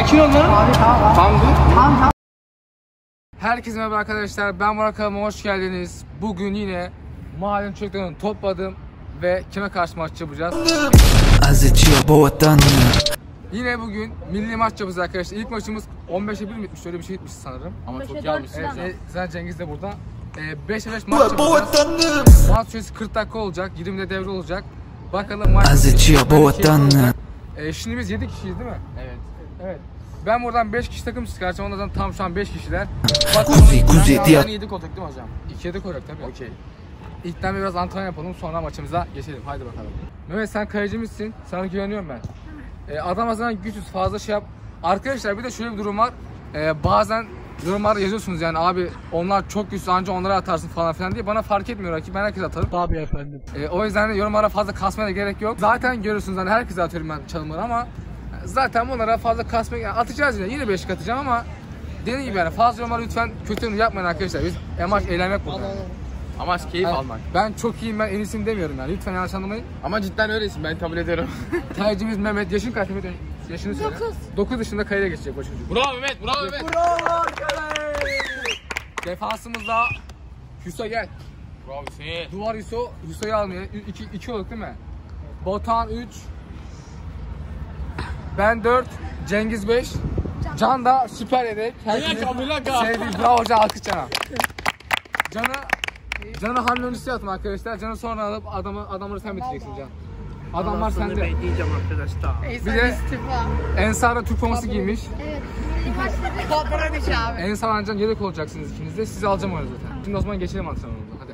sakin ol lan. Abi tamam. Tamam. Herkese merhaba arkadaşlar, ben Burak, kanalıma hoş geldiniz. Bugün yine mahallenin çocuklarını topladım ve kime karşı maç yapacağız? Yine bugün milli maç yapacağız arkadaşlar. İlk maçımız 15'e 1 mi bitmiş? Öyle bir şey bitmiş sanırım. Ama çok iyi almışsın. Evet, zaten Cengiz de burada. 5'e 5 maç yapacağız. Maç süresi 40 dakika olacak, 20'de devre olacak. Bakalım maç olacak. Şimdi biz 7 kişiyiz değil mi? Evet. Ben buradan 5 kişi takım çıkaracağım. Onlardan tam şu an 5 kişiler. Yani 7 koltuk değil mi hocam? 2'ye de koyacak tabii. Okey. İlkten biraz antrenman yapalım, sonra maçımıza geçelim. Haydi bakalım. Mehmet, sen kalecimizsin. Sana güveniyorum ben. Adam azından güçsüz, fazla şey yap. Arkadaşlar bir de şöyle bir durum var. Bazen yorumlarda yazıyorsunuz yani abi onlar çok güçlü anca onlara atarsın falan filan diye. Bana fark etmiyor rakip, ben herkese atarım. Tabii efendim. O yüzden de yorumlara fazla kasmaya da gerek yok. Zaten görürsünüz hani herkese atıyorum ben çalımları ama zaten bunlara fazla kasmaya yani atacağız yine 5 atacağım ama dediğim gibi yani fazla yorumları lütfen kötü yorum yapmayın arkadaşlar. Biz amaç eğlenmek burada. Amaç keyif almak. Ben çok iyiyim, ben en iyisini demiyorum yani. Lütfen yanlış anlamayın. Ama cidden öylesin, ben kabul ediyorum. Kalecimiz Mehmet. Yaşın kaç Mehmet? Yaşını söyle. 9 yaşında kayıra geçecek bu çocuk. Bravo Mehmet, bravo Mehmet. Bravo Defansımızda Hüso gel. Bravo Hüseyin. Duvar Hüso'yu almaya. 2 olduk değil mi? Botan 3. Ben 4. Cengiz 5. Can da süper yedek. Sevdiğim bravo Can, alkış Can'a. Can'ı hamle öncesi atın arkadaşlar. Can'ı sonra alıp adamları sen bitireceksin Can. Adamlar sende. Diyeceğim arkadaşlar. Bir de Ensar'da Türk forması giymiş. Evet. Kopra düş abi. Ensar Ancan yedek olacaksınız ikiniz de. Sizi alacağım oraya zaten. Şimdi o zaman geçelim antrenmanımıza. Hadi.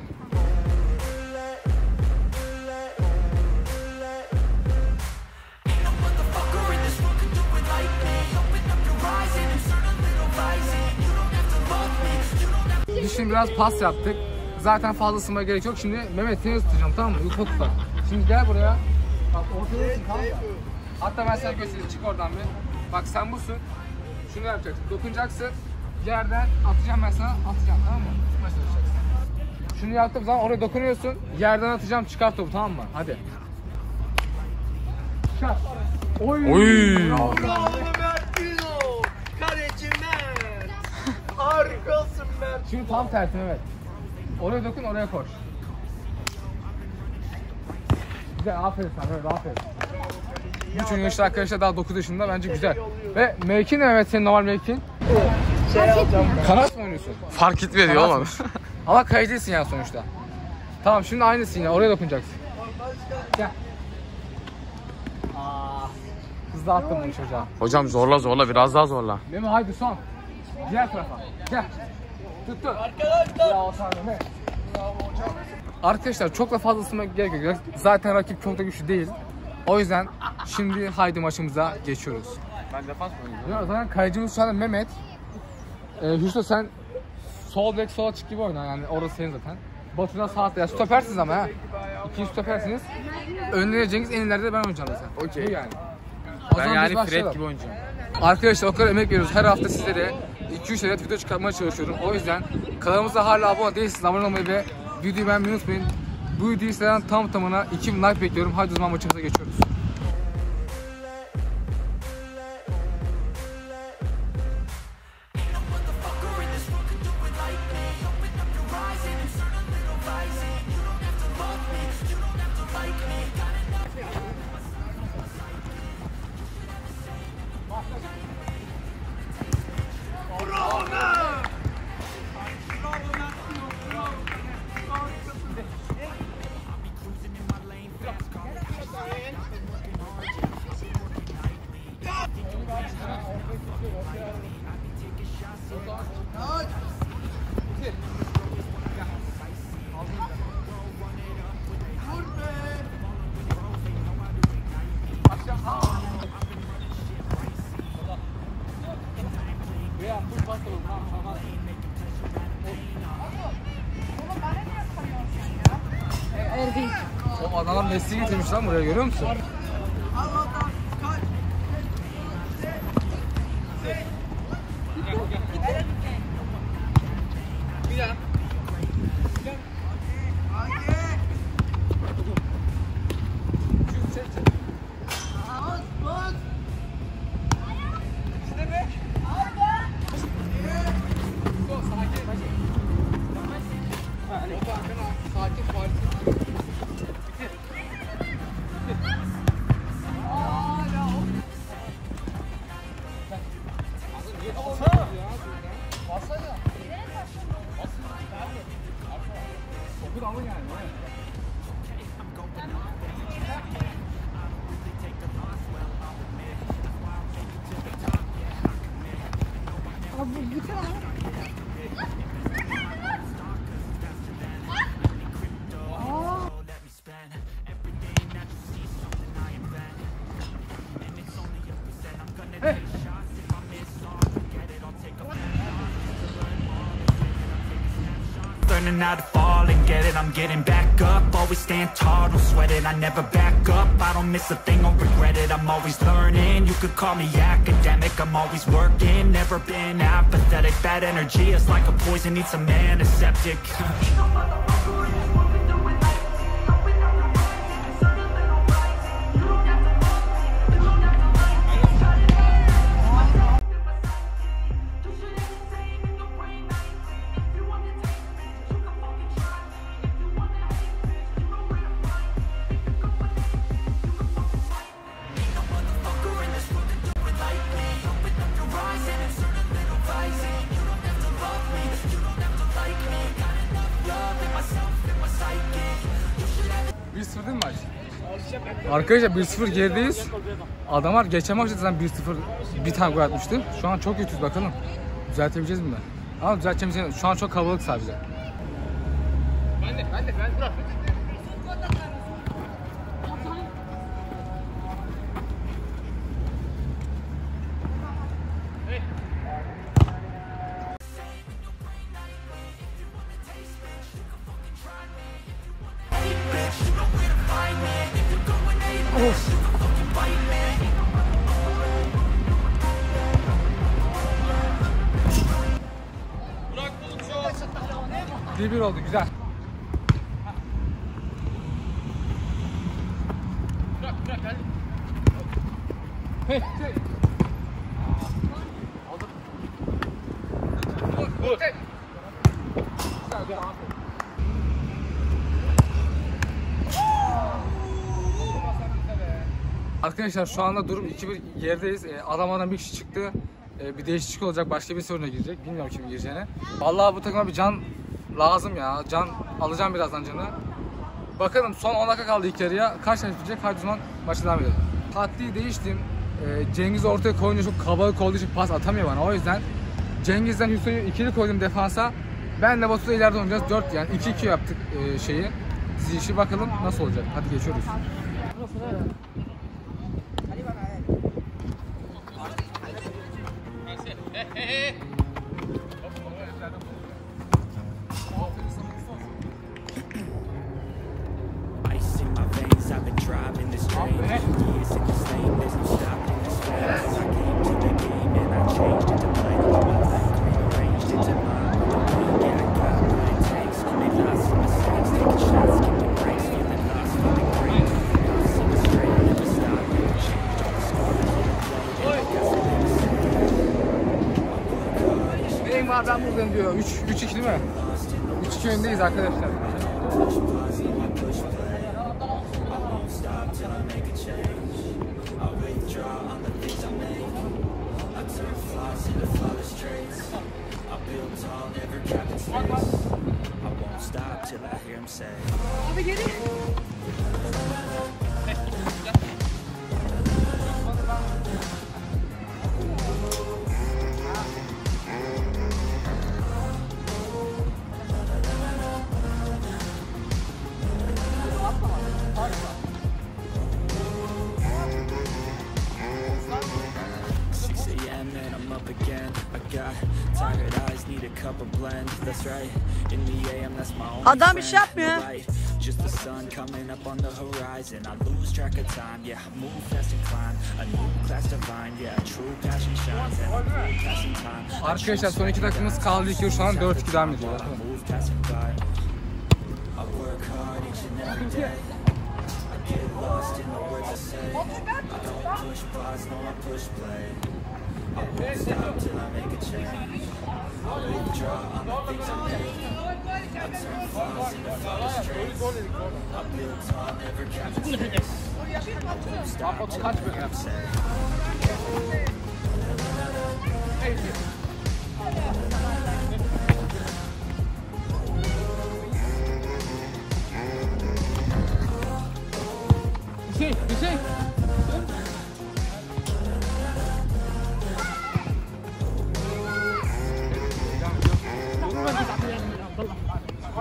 Şimdi biraz pas yaptık. Zaten fazla ısınmaya gerek yok. Şimdi Mehmet seni ısıtacağım, tamam mı? Ufak ufak. Şimdi gel buraya. Bak ortada ısın, tamam mı? Hatta ben sana göstereyim. Çık oradan bir. Bak sen busun. Şunu yapacaksın. Dokunacaksın. Yerden atacağım ben sana. Atacağım, tamam mı? Tutmaya çalışacaksın. Şunu yaptığım zaman oraya dokunuyorsun. Yerden atacağım. Çıkart topu, tamam mı? Hadi. Çıkart. Oy. Bravo Mert Gülo. Kaleci Mert. Harikasın Mert. Şimdi tam tersi Mehmet. Oraya dokun, oraya koş. Güzel, aferin sana, evet, aferin. Bütün yaşlı arkadaşlar daha 9 yaşında, bence güzel. Ve mevkin ne Mehmet, senin normal mevkin? Kanat mı oynuyorsun? Fark etmiyor diyor ama. Ama kalecisin yani sonuçta. Tamam, şimdi aynısın ya, oraya dokunacaksın. Gel. Hızlı attım bunu çocuğa. Hocam zorla biraz daha zorla. Mehmet haydi son. Diğer tarafa. Gel. Tut. Arkadaşlar. Ya Hasan Mehmet. Arkadaşlar çok da fazla ısınmaya gerek yok. Zaten rakip çok da güçlü değil. O yüzden şimdi haydi maçımıza geçiyoruz. Ben defans mı oynuyorum? Zaten kalecimiz şu anda Mehmet. Hüsnü sen sol bek sola çık gibi oyna yani orası senin zaten. Batu'dan sağ atla. Stopersiniz ama ha. İkinci stopersiniz. Önlerine Cengiz, en ileride ben oynayacağım zaten. Okey. Bu yani. Ben yani Fred gibi oynayacağım. Arkadaşlar o kadar emek veriyoruz. Her hafta sizlere 2-3 adet video çıkartmaya çalışıyorum. O yüzden kanalımıza hala abone değilseniz abone olmayı ve videoyu beğenmeyi unutmayın. Bu videoyu sizlerden tam tamına 2000 like bekliyorum. Hadi o zaman maçımıza geçiyoruz. O adamlar Messi getirmiş lan buraya, görüyor musun? Topu da alın yani. Abi bu kadar. Learning how to fall and get it, I'm getting back up. Always stand tall, don't sweat it, I never back up. I don't miss a thing, don't regret it, I'm always learning. You could call me academic, I'm always working. Never been apathetic, bad energy is like a poison, needs some antiseptic. Değil mi maç? Arkadaşlar 1-0 gerideyiz. Adamlar geçen maçta zaten 1-0 bir tane gol atmıştı. Şu an çok kötüyüz bakalım. Düzeltebileceğiz mi? Ama düzelteceğimiz şu an çok kalabalık sadece. Ben de bırak. Of. 1-1 oldu, güzel. Bırak geldi. Hey. Aldım. Vur. Arkadaşlar şu anda durum 2-1 yerdeyiz. Adamlardan bir kişi çıktı. Bir değişiklik olacak, başka bir soruna girecek. Bilmiyorum kimin gireceğini. Vallahi bu takıma bir can lazım ya. Can alacağım birazdan canı. Bakalım son 10 dakika kaldı ilk yarıya. Kaç tane bitecek? Hadi zaman maçı devam edelim. Taktiği değiştim. Cengiz ortaya koyunca çok kabalık olduğu için pas atamıyor bana. O yüzden Cengiz'den Hüseyin'i ikili koydum defansa. Ben de Batu'da ileride oynayacağız. 4 yani 2-2 yaptık şeyi. Dizilişi bakalım nasıl olacak. Hadi geçiyoruz. Ben buradayım diyor. 3-2 değil mi? 3-2 öndeyiz arkadaşlar. Abi geri. Adam iş yapmıyor. Just the sun coming up on the horizon. I lose track of time, yeah, I move fast and climb. A new class divine, yeah, true passion shines. And I'm passing time. Arkadaşlar son 2 dakikamiz kaldı. İlk yarı şu an 4-2 devam ediyor. I work hard each and every day. I get lost in the words I say. I don't push pause, no I push play. I won't stop till I make a change. I withdraw on the things I made. I turn flaws into flawless traits. I build tall, never captivate. I won't stop till I make a change.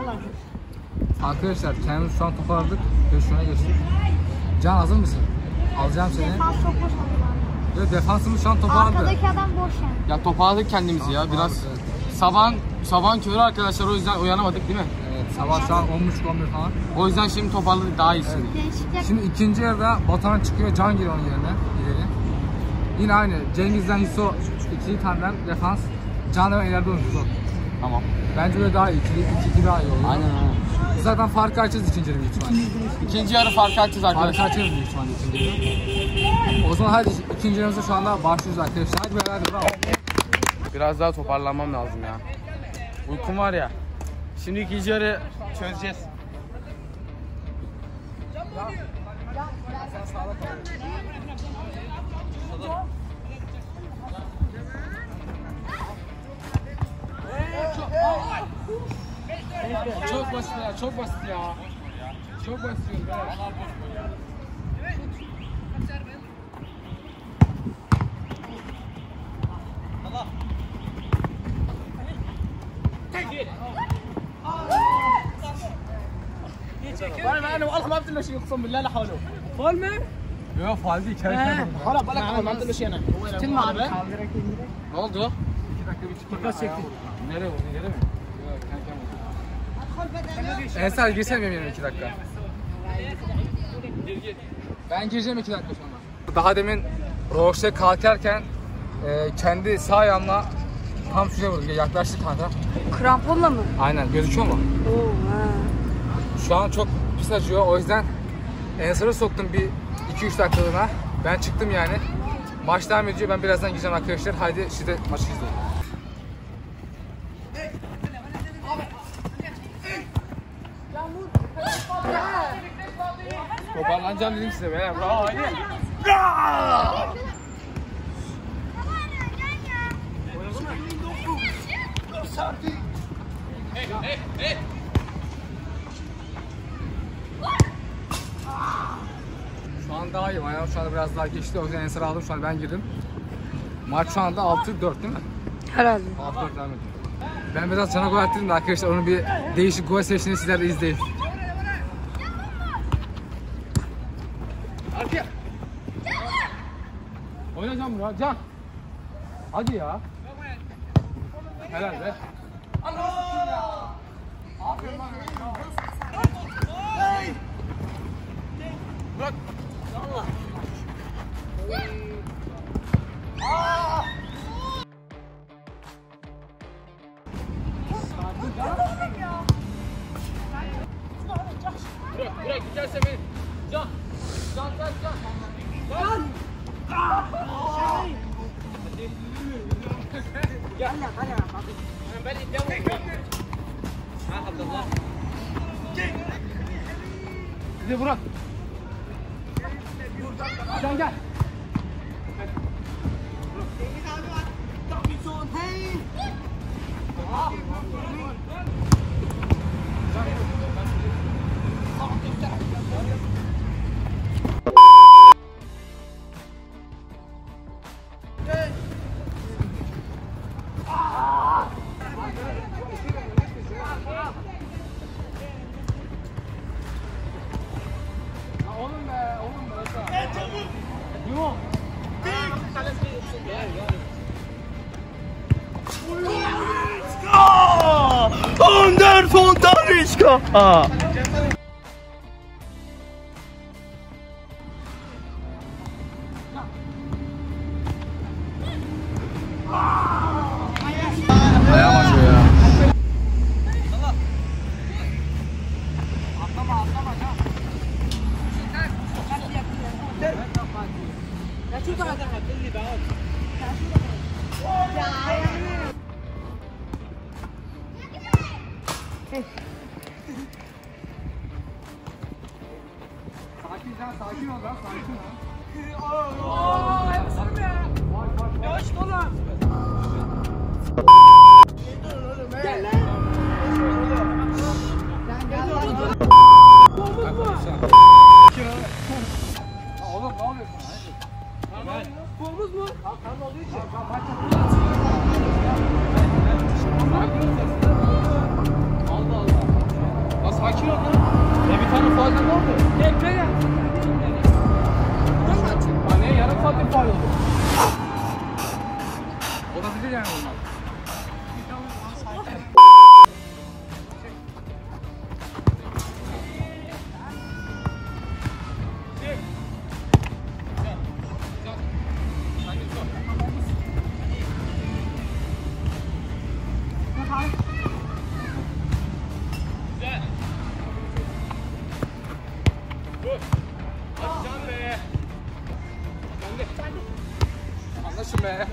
Vallahi. Arkadaşlar kendimizi şu an toparladık ve şuna geçtik. Can hazır mısın? Alacağım seni. Defans çok boş oldu. Ve defansımız şu an toparladı. Arkadaki adam boş yani. Ya toparladık kendimizi ya biraz. Evet. Sabahın körü arkadaşlar, o yüzden uyanamadık değil mi? Evet, sabah şu an 10.30-11 falan. O yüzden şimdi toparladık, daha iyisin. Değişiklik. Şimdi ikinci yarıda Batuhan çıkıyor, Can giriyor onun yerine ileri. Yine aynı Cengiz'den Hiso ikili tandem defans. Can da ben ileride oynayacağız. Tamam. Bence böyle daha iyi, 2 daha iyi olur. Aynen. Zaten farkı açacağız ikinci yarı büyük ihtimalle. İkinci yarı farkı açacağız Farkı arkadaşlar. açacağız büyük ihtimalle ikinci yarı. O zaman hadi ikinci yarımıza şu anda başlıyoruz arkadaşlar. Hadi beraber bravo. Biraz daha toparlanmam lazım ya. Uykum var ya. Şimdi ikinci yarı çözeceğiz. Çok basit ya, çok basit ya. Çok basit diyorum ya. انا والله ما بدي له شيء اقسم بالله لا حوله فول مي Yok faal değil, kendi خلاص بالك ما بدي له شيء انا Tüm abi. Ne oldu? 2 dakika bir çıkma. Nasıl çekti? Nereye vurdun, yere mi? Yok, kendi vurdum. Ensar girsene benim yerime 2 dakika. Ben gireceğim 2 dakika sonra. Daha demin Roş'ta kalkarken kendi sağ ayağımla tam şuraya vurdum. Yaklaştık kanka. Kramponla mı? Aynen, gözüküyor mu? Oo, ha. Şu an çok pis acıyor, o yüzden Ensar'ı soktum bir 2-3 dakikalığına. Ben çıktım yani. Maç devam ediyor, ben birazdan gireceğim arkadaşlar. Haydi şimdi maçı izleyelim. Toparlanacağım dedim size be. Bravo, haydi. Şu an daha iyiyim. Ayağım şu anda biraz daha geçti. O yüzden Ensar'ı aldım. Şu an ben girdim. Maç şu anda 6-4 değil mi? Herhalde. 6-4 devam ediyor. Ben biraz Can'a gol attım da arkadaşlar onun bir değişik gol seçtiğini sizler de izleyin. Arkaya. Oynayacağım Murat. Can. Hadi ya. Helal be. Bırak. Bırak giderse beni. Can. Can. Ben iddiamı. Ha Abdullah. Hadi Burak. Can gel. Anderson Talisca. Ayağım acıyor ya. Sakin ol lan, sakin ol. Oğlum ne oluyorsun? Bomuz mu? Allah Allah. Anlaşın be.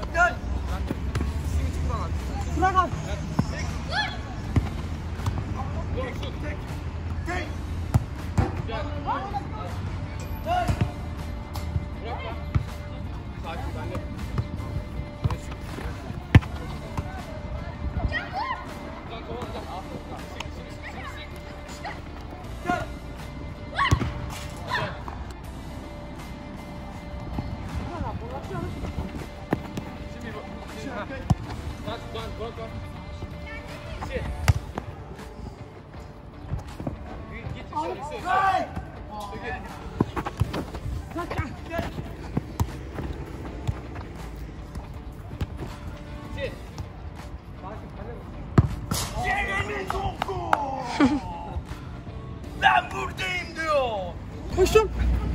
Ben buradayım diyor. Koştum.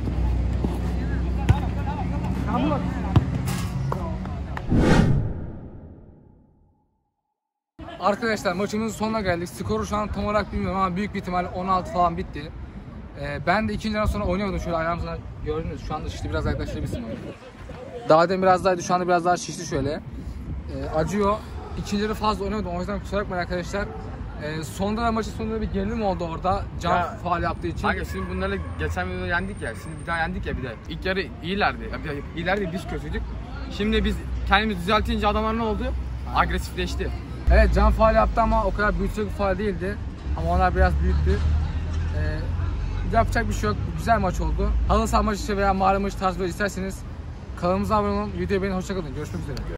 Arkadaşlar maçımızın sonuna geldik. Skoru şu an tam olarak bilmiyorum ama büyük bir ihtimalle 16 falan bitti. Ben de ikinci yarıdan sonra oynamadım. Şöyle ayağımızdan gördünüz. Şu anda şişti, biraz yaklaştırabilirsin. Daha demin biraz daha, şu anda biraz daha şişti şöyle. Acıyor. İkinci yarı fazla oynamadım. O yüzden kusura bakmayın arkadaşlar. Sonunda da maçın sonunda bir gerilim oldu orada. Can faal yaptığı için. Kanka şimdi bunlarla geçen videoda yendik ya. Şimdi bir daha yendik ya bir de. İlk yarı iyilerdi. Ya bir de iyilerdi, biz kötüydük. Şimdi biz kendimizi düzeltince adamlar ne oldu? Agresifleşti. Evet, Can faal yaptı ama o kadar büyütecek bir faal değildi. Ama onlar biraz büyüttü. Yapacak bir şey yok. Güzel maç oldu. Halı saha maçı veya mahalle maçı tarzı böyle isterseniz kanalımıza abone olun. Videoyu beğenin. Hoşça kalın. Görüşmek üzere.